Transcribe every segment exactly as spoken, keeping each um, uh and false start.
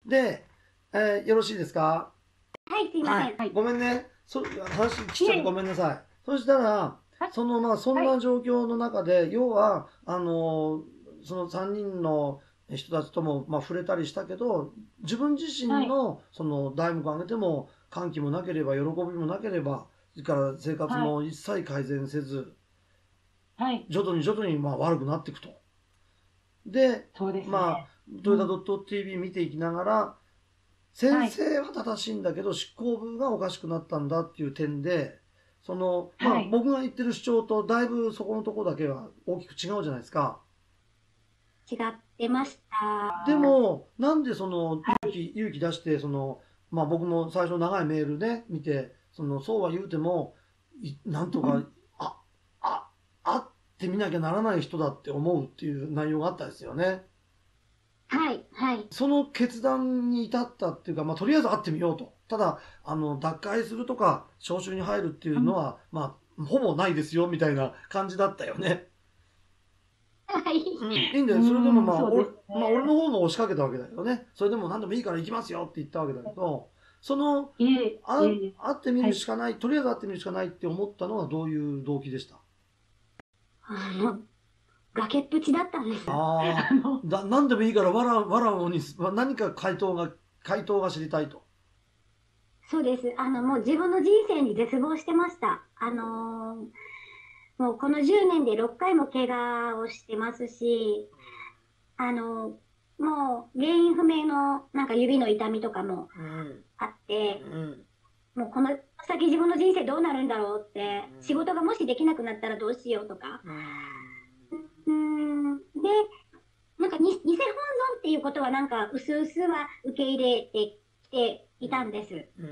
で、えーよろしいですか？ はい、すいません。はい。 ごめんね。そ、話聞いちゃってごめんなさい。そしたら、 はい。 そのまあそんはい。 な状況の中で、要は、あの、そのさんにんの人たちとも、まあ、触れたりしたけど、自分自身はい。 の、その、大目上げても、歓喜もなければ、喜びもなければ、それから生活はい。 も一切改善せず、 はい。 徐々に徐々にまあ悪くなっていくと。で、 そうですね。 まあ、トヨタうん。 .tv 見ていきながら、先はい。 生は正しいんだけど執行部がおかしくなったんだっていう点で、その、まあはい。 僕が言ってる主張とだいぶそこのところだけは大きく違うじゃないですか。 違ってました。 でも、なんでそのはい。 勇気、勇気出して、その、まあ僕も最初長いメールね、見て、その、そうは言うても、いなんとか、 うん。 あ、あ、会ってみなきゃならない人だって思うっていう内容があったですよね。 はい。はい。 その決断に至ったっていうか、まあ、とりあえず会ってみようと。ただ、あの、脱会するとか、招集に入るっていうん。 うのは、まあ、ほぼないですよ、みたいな感じだったよね。 はい。 うん、いいんだうよ。それでもーん、 まあ、俺、 そうですまあ、俺ね。 の方が押しかけたわけだよね。それでも何でもいいから行きますよって言ったわけだけど、その、 いえ、いあ、 え、 会ってみはい。 るしかない、とりあえず会ってみるしかないって思ったのはどういう動機でした？ あの、崖っぷちだったんです。 ああ、 あの、 だ、何でもいいからわら、わらをに、何か回答が、回答が知りたいと。 そうです。あの、もう自分の人生に絶望してました。あのーもうこのじゅうねんでろっかいも怪我をしてますし、あの、もう原因不明のなんか指の痛みとかもうん、 あって、 うん、 もうこの先自分の人生どうなるんだろうって、 うん。 仕事がもしできなくなったらどうしようとか。 うーん。 うーん。で、なんかに偽本尊っていうことはなんか薄々は受け入れてきていたんです。 うん。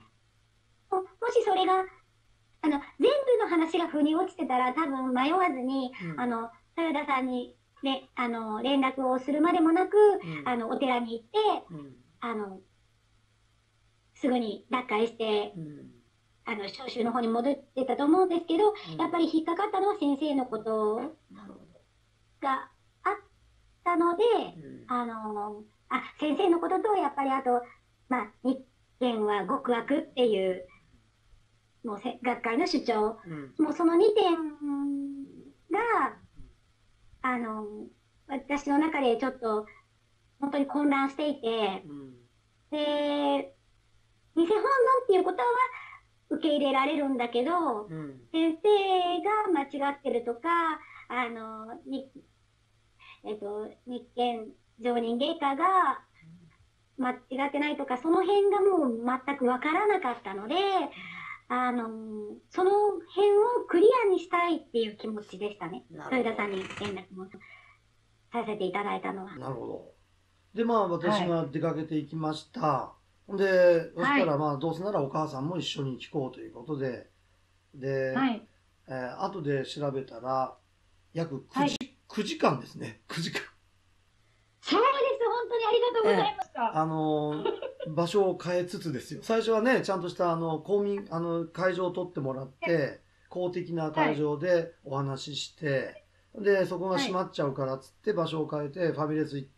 ももしそれが、あの、全部の話が腑に落ちてたら多分迷わずに、 うん。 あの、豊田さんに、ね、あの、連絡をするまでもなく、 うん。 あの、お寺に行って、 うん。 あの、すぐに脱会して、 うん。 あの、召集の方に戻ってたと思うんですけど、 うん。 やっぱり引っかかったのは先生のことなるほど。 があったので、 うん。 あの、あ、先生のことと、やっぱりあと、まあ、日憲は極悪っていう、もうせ学会の主張、 うん。 もうそのにてんが、あの、私の中でちょっと、本当に混乱していて、 うん。 で、偽本尊っていうことは受け入れられるんだけど、 うん。 先生が間違ってるとか、あの、に、えっと、日憲常任外科が間違ってないとか、その辺がもう全くわからなかったので、あの、その辺をクリアにしたいっていう気持ちでしたね。 なるほど。 豊田さんに連絡もさせていただいたのは。 なるほど。で、まあ、私はい。 が出かけていきました。で、そしはい。 たら、まあ、どうせならお母さんも一緒に聞こうということで、で、 はい。 えー後で調べたら、約9時、 はい。 くじかんですね。くじかん。 そうです。本当にありがとうございええ、 ました。 あの、場所を変えつつですよ。最初はね、ちゃんとしたあの公民、あの会場を取ってもらって、公的な会はい。 場でお話しして、で、そこがはい。 閉まっちゃうからっつって場所を変えてファミレス行って、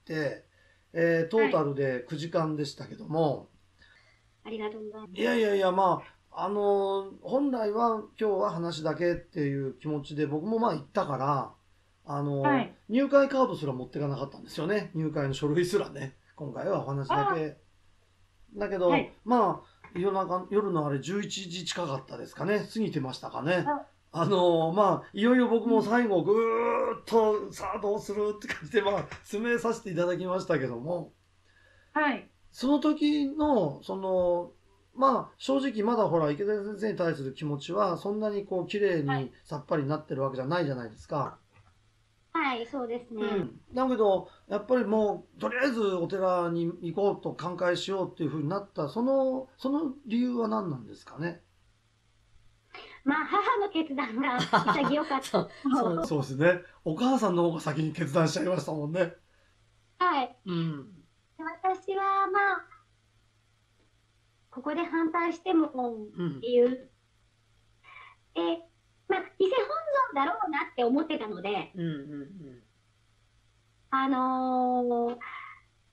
えートータはい。 ルでくじかんでしたけども、 ありがとうございます。 いやいやいや、まあ、あの、本来は今日は話だけっていう気持ちで僕もまあ行ったから、あの、 はい。 入会カードすら持ってかなかったんですよね。入会の書類すらね。今回はお話だあけ。だけあ、はど、 い。 まあ、夜中、夜のあれじゅういちじ近かったですかね。過ぎてましたかね。 あ、 あの、まあ、いよいよ僕もうん。 最後ぐーっと、さあどうするって感じで、まあ、進めさせていただきましたけども、 はい。 その時の、その、まあ、正直まだほら、池田先生に対する気持ちは、そんなにこう、綺麗はい。 にさっぱりなってるわけじゃないじゃないですか。 はい。そうですね。 うん。だけど、やっぱりもう、とりあえずお寺に行こうと寛解しようっていうふうになった、その、その理由は何なんですかね。 まあ、母の決断が潔かっそう、そう、 たの。 そうですね。お母さんの方が先に決断しちゃいましたもんね。 はい。 うん。 私は、まあ、ここで反対してもうん。 っていう。で、まあ、偽本尊だろうなって思ってたので、 うん。うん。 あのー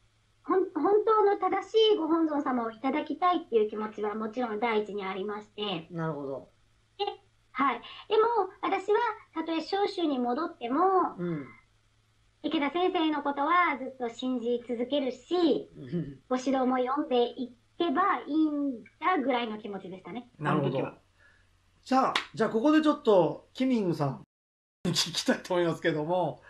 ほん本当の正しいご本尊様をいただきたいっていう気持ちはもちろん第一にありまして、 なるほど。 で、はい。でも、私は、たとえ召集に戻っても、 うん。 池田先生のことはずっと信じ続けるし、ご指導も読んでいけばいいんだぐらいの気持ちでしたね。 なるほどあの時は。 じゃあ、じゃあここでちょっと、キミングさんに聞きたいと思いますけども、